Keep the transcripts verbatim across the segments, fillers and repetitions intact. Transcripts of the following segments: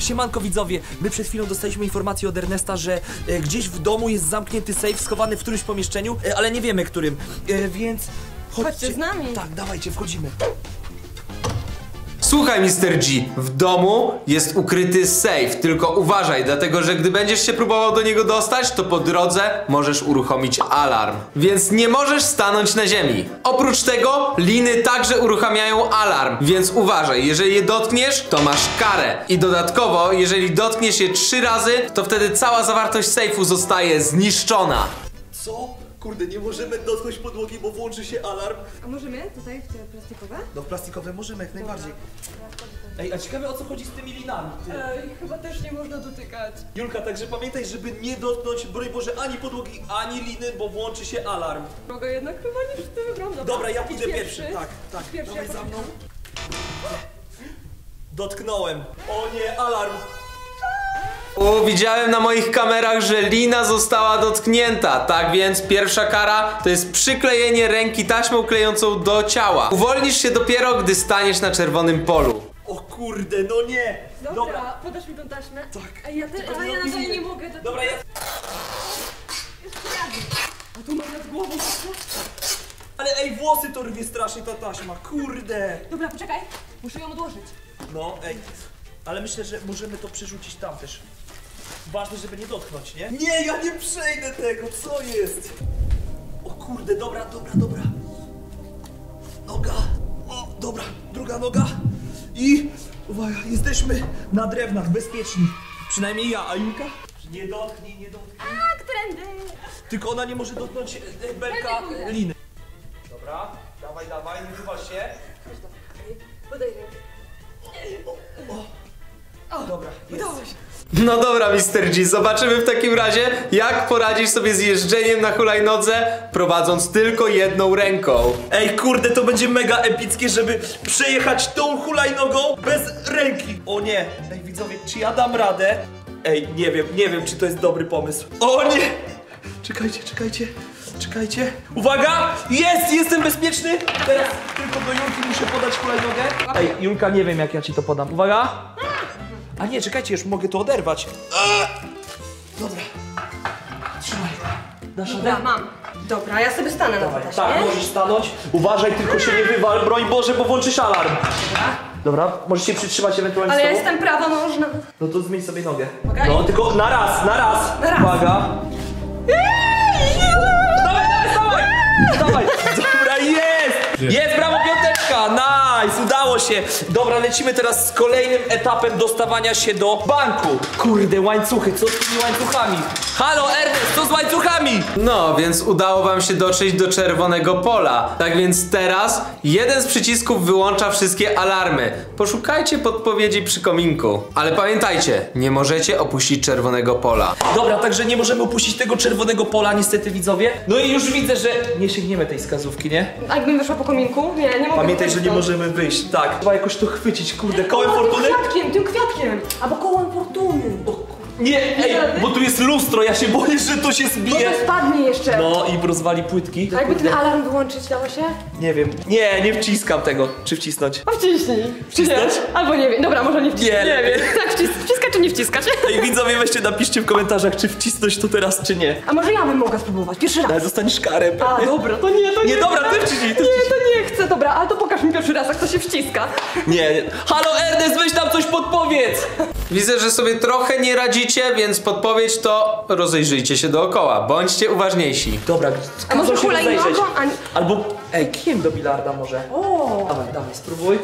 Siemanko widzowie, my przed chwilą dostaliśmy informację od Ernesta, że e, gdzieś w domu jest zamknięty safe schowany w którymś pomieszczeniu, e, ale nie wiemy którym, e, więc chodźcie. Chodźcie z nami. Tak, dawajcie, wchodzimy. Słuchaj, mister G, w domu jest ukryty safe, tylko uważaj, dlatego że gdy będziesz się próbował do niego dostać, to po drodze możesz uruchomić alarm. Więc nie możesz stanąć na ziemi. Oprócz tego liny także uruchamiają alarm, więc uważaj, jeżeli je dotkniesz, to masz karę. I dodatkowo, jeżeli dotkniesz je trzy razy, to wtedy cała zawartość safe'u zostaje zniszczona. Co? Kurde, nie możemy dotknąć podłogi, bo włączy się alarm. A możemy tutaj w te plastikowe? No w plastikowe możemy jak najbardziej. Ej, a ciekawe o co chodzi z tymi linami, ty. Ej, chyba też nie można dotykać. Julka, także pamiętaj, żeby nie dotknąć, broń Boże, ani podłogi, ani liny, bo włączy się alarm. Mogę jednak chyba nie w tym wygląda. Dobra, ja pójdę Idź pierwszy. Tak, tak. Pierwszy, Dawaj ja za mną. Dotknąłem. O nie, alarm. O, widziałem na moich kamerach, że lina została dotknięta. Tak więc pierwsza kara to jest przyklejenie ręki taśmą klejącą do ciała. Uwolnisz się dopiero, gdy staniesz na czerwonym polu. O kurde, no nie. Dobra, Dobra. podasz mi tą taśmę? Tak. Ej, ja, te, Tylko ale ja no, na to nie- nie mogę dotykać. Dobra, ja... A tu mam nad głową. Ale ej, włosy to rwie strasznie ta taśma, kurde. Dobra, poczekaj. Muszę ją odłożyć. No, ej. Ale myślę, że możemy to przerzucić tam też. Ważne, żeby nie dotknąć, nie? Nie, ja nie przejdę tego, co jest? O kurde, dobra, dobra, dobra. Noga. O, dobra, druga noga. I uwaga, jesteśmy na drewnach, bezpieczni. Przynajmniej ja, a Julka? Nie dotknij, nie dotknij. Tak, trendy. Tylko ona nie może dotknąć e, e, belka Będę, będę. e, liny. Dobra, dawaj, dawaj, nie chyba się. Podaj rękę. O, dobra, jest. Udało się. No dobra, mister G, zobaczymy w takim razie, jak poradzisz sobie z jeżdżeniem na hulajnodze, prowadząc tylko jedną ręką. Ej, kurde, to będzie mega epickie, żeby przejechać tą hulajnogą bez ręki. O nie. Ej, widzowie, czy ja dam radę? Ej, nie wiem, nie wiem, czy to jest dobry pomysł. O nie! Czekajcie, czekajcie, czekajcie. Uwaga! Jest, jestem bezpieczny. Teraz tylko do Julki muszę podać hulajnogę. Ej, Julka, nie wiem, jak ja ci to podam. Uwaga! A nie, czekajcie, już mogę to oderwać. A! Dobra. Trzymaj. Dasz radę? Dobra, mam. Dobra, ja sobie stanę na Dawaj, taśmie. tak, możesz stanąć. Uważaj, tylko się nie wywal, broń Boże, bo włączysz alarm. Dobra, możesz się przytrzymać ewentualnie Ale z ja tobą. jestem prawonożna. No to zmień sobie nogę. Mogę? No, tylko na raz, na raz. Na raz. Uwaga. Dawaj, dawaj, dawaj. Dawaj. Dobra, jest. Jest, brawo, piąteczka. Nice, udało się. Dobra, lecimy teraz z kolejnym etapem dostawania się do banku. Kurde, łańcuchy, co z tymi łańcuchami? Halo, Ernest, co z łańcuchami? No, więc udało wam się dotrzeć do czerwonego pola. Tak więc teraz jeden z przycisków wyłącza wszystkie alarmy. Poszukajcie podpowiedzi przy kominku. Ale pamiętajcie, nie możecie opuścić czerwonego pola. Dobra, także nie możemy opuścić tego czerwonego pola, niestety widzowie. No i już widzę, że nie sięgniemy tej wskazówki, nie? A jakbym wyszła po kominku? Nie, nie mogę. Pamiętaj, że nie stąd. możemy wyjść. Tak. Trzeba jakoś to chwycić, kurde. Kołem O, fortuny? Tym kwiatkiem, tym kwiatkiem. Albo kołem fortuny. Nie, ej, bo tu jest lustro, ja się boję, że to się Bo zbije. to spadnie jeszcze. No i rozwali płytki. A jakby ten alarm wyłączyć dało się? Nie wiem. Nie, nie wciskam tego. Czy wcisnąć? A wciśnij. Wcisnąć? Albo nie wiem. Dobra, może nie wciskać. Nie, wiem. Tak, wcis wciskać czy nie wciskać? Ej, widzowie, weźcie, napiszcie w komentarzach, czy wcisnąć to teraz, czy nie. A może ja bym mogła spróbować? Pierwszy raz. Ale dostaniesz karę. A, pewnie. dobra, to nie, to nie. Nie, dobra, ty wciśnij, ty Nie, wciśnij. to nie chcę, dobra, ale to pokaż mi pierwszy raz, jak to się wciska. Nie, nie. Halo, Ernest, weź tam coś podpowiedz. Widzę, że sobie trochę nie radzicie, więc podpowiedź to rozejrzyjcie się dookoła. Bądźcie uważniejsi. Dobra, A może kazał się hulajnogą, rozejrzeć. a... Albo, ej, kijem do bilarda może. O, Dawaj, dawaj, spróbuj.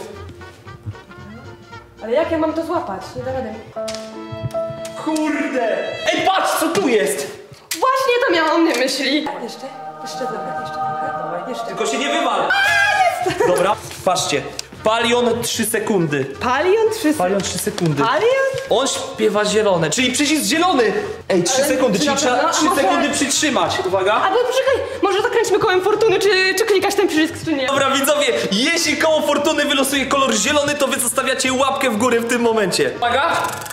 ale jak ja mam to złapać? Nie da rady. Kurde! Ej, patrz, co tu jest! Właśnie to miałam na myśli. Jeszcze, jeszcze trochę, jeszcze trochę. Jeszcze. Tylko się nie wywal! Dobra, patrzcie. Palion trzy sekundy. Palion trzy Palion trzy sekundy. Palion? On śpiewa zielone, czyli przycisk zielony! Ej, trzy Ale sekundy, czy czyli na trzeba pewno? A trzy może- sekundy przytrzymać. Uwaga. Albo poczekaj, może zakręćmy kołem fortuny, czy, czy klikasz ten przycisk, czy nie? Dobra, widzowie, jeśli koło fortuny wylosuje kolor zielony, to wy zostawiacie łapkę w górę w tym momencie. Uwaga.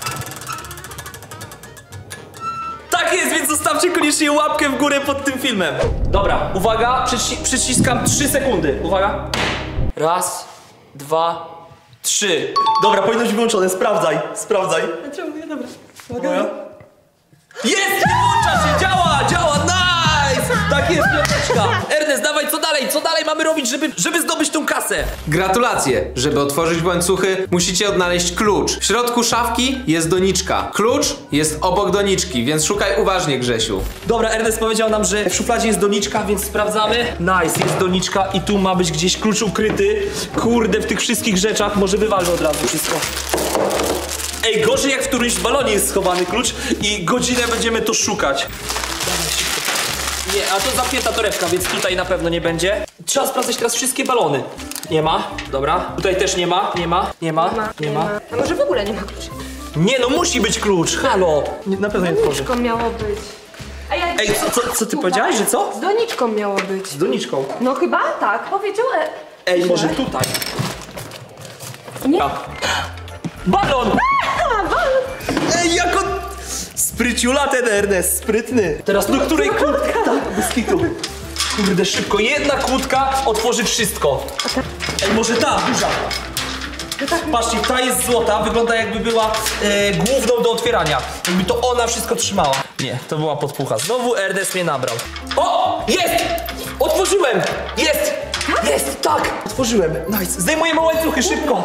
Tak jest, więc zostawcie koniecznie łapkę w górę pod tym filmem. Dobra, uwaga, przyci przyciskam trzy sekundy. Uwaga. Raz, dwa, trzy. Dobra, powinno być wyłączone, sprawdzaj, sprawdzaj. Czemu nie? Dobra. Moja? Jest! Nie włącza się! Działa! Działa! Nice! Tak jest, piąteczka! Ernest, dawaj, co dalej? Co dalej mamy robić, żeby, żeby zdobyć tą kasę? Gratulacje! Żeby otworzyć łańcuchy, musicie odnaleźć klucz. W środku szafki jest doniczka. Klucz jest obok doniczki, więc szukaj uważnie, Grzesiu. Dobra, Ernest powiedział nam, że w szufladzie jest doniczka, więc sprawdzamy. Nice, jest doniczka i tu ma być gdzieś klucz ukryty. Kurde, w tych wszystkich rzeczach może wywalę od razu wszystko. Ej, gorzej jak w którymś balonie jest schowany klucz i godzinę będziemy to szukać. Nie, a to zamknięta torebka, więc tutaj na pewno nie będzie. Trzeba sprawdzać teraz wszystkie balony. Nie ma, dobra. Tutaj też nie ma, nie ma, nie ma, nie ma. A może w ogóle nie ma kluczy? Nie no, musi być klucz, halo. Nie, na pewno nie otworzy. Doniczką miało być. A ja... Ej, co, co, co ty powiedziałeś, że co? Z doniczką miało być. Z doniczką. No chyba tak, powiedział e... Ej, może tutaj. Nie? A. Balon! A, balon. Ej, jako... Spryciula ten Ernest, sprytny. Teraz do której kłódka? Tak, bez kitu. Kurde, szybko. Jedna kłódka otworzy wszystko. Ej, może ta, duża. Patrzcie, ta jest złota, wygląda jakby była e, główną do otwierania. Jakby to ona wszystko trzymała. Nie, to była podpucha. Znowu Ernest mnie nabrał. O! Jest! Otworzyłem! Jest! Jest, tak! Otworzyłem. Nice. Zdejmujemy łańcuchy, szybko.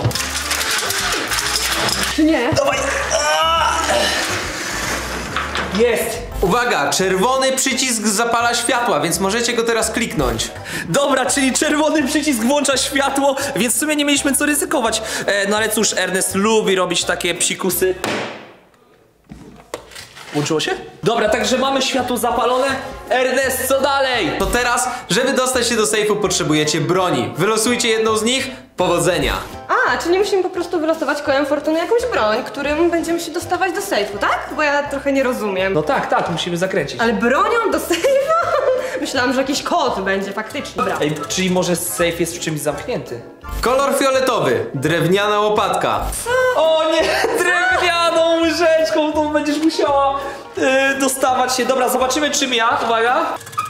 Czy nie? Dawaj! Aaa! Jest! Uwaga, czerwony przycisk zapala światła, więc możecie go teraz kliknąć. Dobra, czyli czerwony przycisk włącza światło, więc w sumie nie mieliśmy co ryzykować. E, no ale cóż, Ernest lubi robić takie psikusy. Włączyło się? Dobra, także mamy światło zapalone. Ernest, co dalej? To teraz, żeby dostać się do sejfu, potrzebujecie broni. Wylosujcie jedną z nich. Powodzenia. A, czyli musimy po prostu wylosować kołem fortuny jakąś broń, którym będziemy się dostawać do sejfu, tak? Bo ja trochę nie rozumiem. No tak, tak, musimy zakręcić. Ale bronią do sejfu? Myślałam, że jakiś kod będzie faktycznie. Dobra. Ej, czyli może safe jest w czymś zamknięty? Kolor fioletowy. Drewniana łopatka. O nie, drewnianą łyżeczką to będziesz musiała yy, dostawać się. Dobra, zobaczymy czym ja, uwaga.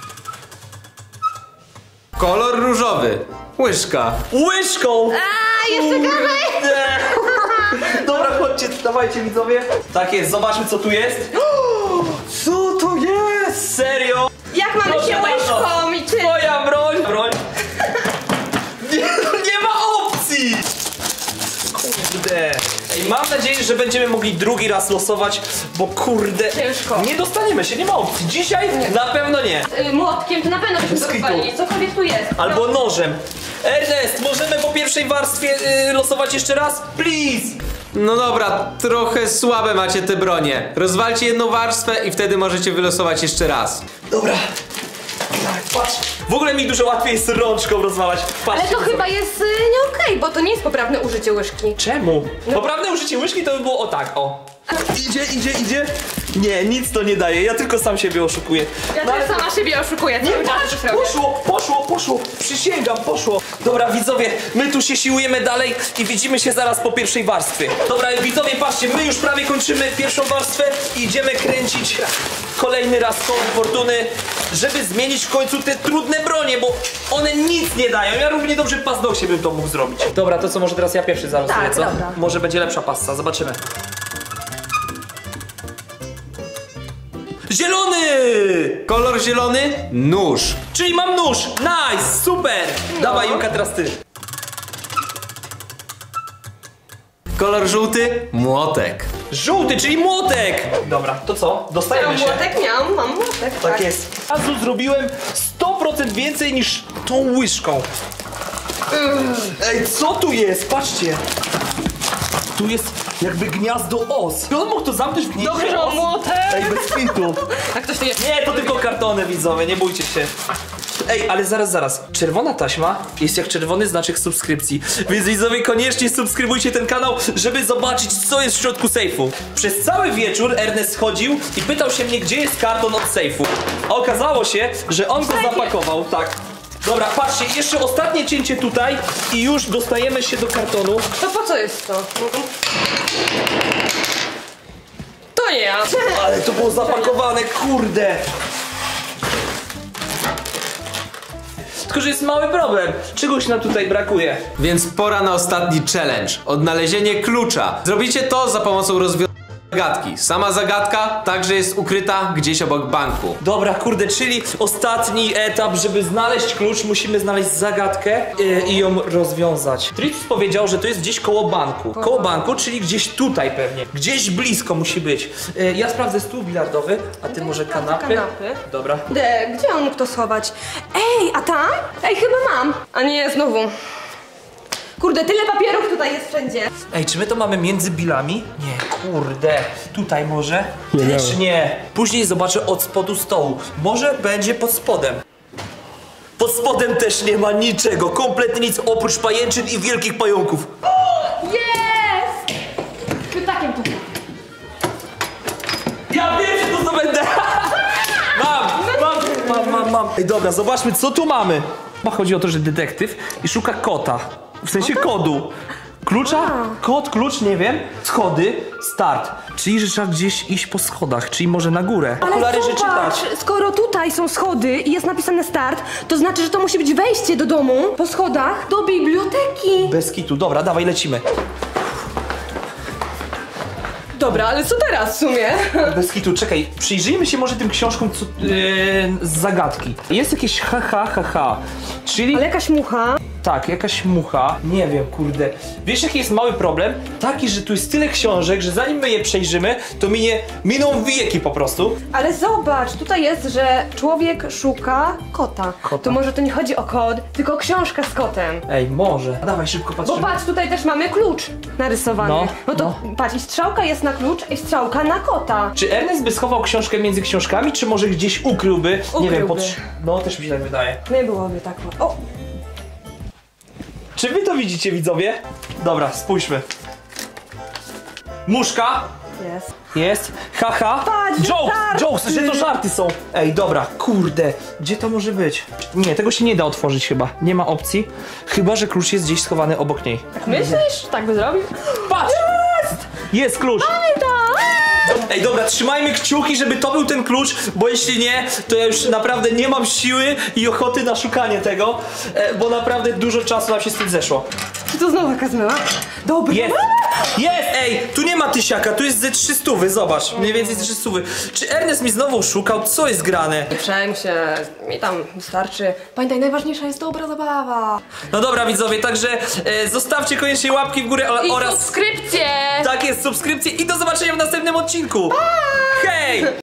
Kolor różowy. Łyżka. Łyżką! A, jeszcze gorzej! Nie. Dobra, chodźcie, dawajcie widzowie. Tak jest, zobaczmy co tu jest. Co to jest? Serio? Jak mamy Proszę się bardzo. łyżką i czy... Twoja broń! Broń! Nie, nie ma opcji! Kurde. Ej, mam nadzieję, że będziemy mogli drugi raz losować, bo kurde... Ciężko. Nie dostaniemy się, nie ma opcji. Dzisiaj na pewno nie. Y, młotkiem to na pewno byśmy Bez to kitu. rozwalili. Cokolwiek tu jest. Albo nożem. Ernest, możemy po pierwszej warstwie y, losować jeszcze raz? Please! No dobra, trochę słabe macie te bronie. Rozwalcie jedną warstwę i wtedy możecie wylosować jeszcze raz. Dobra. Patrz. W ogóle mi dużo łatwiej jest rączką rozwalać. Patrzcie, Ale to co- chyba jest y, nie okej, bo to nie jest poprawne użycie łyżki. Czemu? Poprawne użycie łyżki to by było o tak, o. Idzie, idzie, idzie. Nie, nic to nie daje, ja tylko sam siebie oszukuję. Ja No też ale- sama siebie oszukuję. Nie, cały czas patrz, tak robię. poszło, poszło, poszło. Przysięgam, poszło. Dobra, widzowie, my tu się siłujemy dalej i widzimy się zaraz po pierwszej warstwie. Dobra, widzowie, patrzcie, my już prawie kończymy pierwszą warstwę i idziemy kręcić kolejny raz koło fortuny, żeby zmienić w końcu te trudne bronie, bo one nic nie dają. Ja równie dobrze paznokcie bym to mógł zrobić. Dobra, to co, może teraz ja pierwszy zaraz Tak, co? dobra. Może będzie lepsza pasta, zobaczymy. Zielony! Kolor zielony. Nóż. Czyli mam nóż! Nice! Super! Dawaj, Julka, teraz ty. Kolor żółty. Młotek. Żółty, czyli młotek! Dobra, to co? Dostajemy Mam się. młotek, miałam, mam młotek. Tak jest. Razu zrobiłem sto procent więcej niż tą łyżką. Ej, co tu jest? Patrzcie. Tu jest jakby gniazdo os. Czy on mógł to zamknąć w gnieździe Dobrze, że mam os? młotek. Ej, bez kitu. A ktoś to jest? Nie, to tylko kartony, widzowie, nie bójcie się. Ej, ale zaraz, zaraz. Czerwona taśma jest jak czerwony znaczek subskrypcji. Więc widzowie, koniecznie subskrybujcie ten kanał, żeby zobaczyć, co jest w środku sejfu. Przez cały wieczór Ernest chodził i pytał się mnie, gdzie jest karton od sejfu. A okazało się, że on go zapakował, tak. Dobra, patrzcie, jeszcze ostatnie cięcie tutaj i już dostajemy się do kartonu. To po co jest to? To nie ja. Ale to było zapakowane, kurde. tylko że jest mały problem. Czegoś nam tutaj brakuje. Więc pora na ostatni challenge. Odnalezienie klucza. Zrobicie to za pomocą rozwiązania zagadki. Sama zagadka także jest ukryta gdzieś obok banku. Dobra, kurde, czyli ostatni etap, żeby znaleźć klucz, musimy znaleźć zagadkę yy, i ją rozwiązać. Tricus powiedział, że to jest gdzieś koło banku. Koło banku, czyli gdzieś tutaj pewnie. Gdzieś blisko musi być. Yy, ja sprawdzę stół bilardowy, a ty może kanapy? kanapy. Dobra. De, gdzie on mógł to schować? Ej, a tam? Ej, chyba mam. A nie, znowu. Kurde, tyle papierów tutaj jest wszędzie. Ej, czy my to mamy między bilami? Nie, kurde. Tutaj może? Też nie. Później zobaczę od spodu stołu. Może będzie pod spodem. Pod spodem też nie ma niczego. Kompletnie nic oprócz pajęczyn i wielkich pająków. Jest! Pytakiem tu. Ja wiem, że to zdobędę. Mam, mam, mam, mam, mam. Ej, dobra, zobaczmy, co tu mamy. Chyba chodzi o to, że detektyw i szuka kota. W sensie kodu. Klucza? Kod, klucz, nie wiem. Schody, start. Czyli, że trzeba gdzieś iść po schodach, czyli może na górę. Okulary, że czytać. Skoro tutaj są schody i jest napisane start, to znaczy, że to musi być wejście do domu po schodach do biblioteki. Bez kitu. Dobra, dawaj, lecimy. Dobra, ale co teraz w sumie? Bez kitu, czekaj. Przyjrzyjmy się może tym książkom co, yy, z zagadki. Jest jakieś ha, ha, ha, ha. Czyli... Ale jakaś mucha. Tak, jakaś mucha. Nie wiem, kurde. Wiesz, jaki jest mały problem? Taki, że tu jest tyle książek, że zanim my je przejrzymy, to minie, miną wieki po prostu. Ale zobacz, tutaj jest, że człowiek szuka kota. Kota. To może to nie chodzi o kod, tylko książka z kotem. Ej, może. Dawaj, szybko Bo patrzymy. patrz, tutaj też mamy klucz narysowany. No, No, to no. patrz, i strzałka jest na klucz, i strzałka na kota. Czy Ernest by schował książkę między książkami, czy może gdzieś ukryłby? Nie wiem, pod... Ukryłby. No, też mi się tak wydaje. Nie byłoby tak. O! Czy wy to widzicie, widzowie? Dobra, spójrzmy. Muszka. Jest. Jest. Haha. Patrz, jokes, żarty. jokes, że to żarty są. Ej, dobra, kurde. Gdzie to może być? Nie, tego się nie da otworzyć chyba. Nie ma opcji. Chyba, że klucz jest gdzieś schowany obok niej. Myślisz? Tak by zrobił? Patrz! Jest! Jest klucz! Ej, dobra, trzymajmy kciuki, żeby to był ten klucz, bo jeśli nie, to ja już naprawdę nie mam siły i ochoty na szukanie tego, e, bo naprawdę dużo czasu nam się z tym zeszło. Czy to znowu jaka zmyła? Dobry. Jest! Jest! Ej, tu nie ma tysiaka, tu jest ze trzy stówy, zobacz, mniej więcej ze trzy stówy. Czy Ernest mi znowu szukał? Co jest grane? Nie przejm się, mi tam wystarczy. Pamiętaj, najważniejsza jest dobra zabawa. No dobra, widzowie, także e, zostawcie koniecznie łapki w górę o, I oraz... subskrypcje! Tak jest, subskrypcje i do zobaczenia w następnym odcinku. Hej!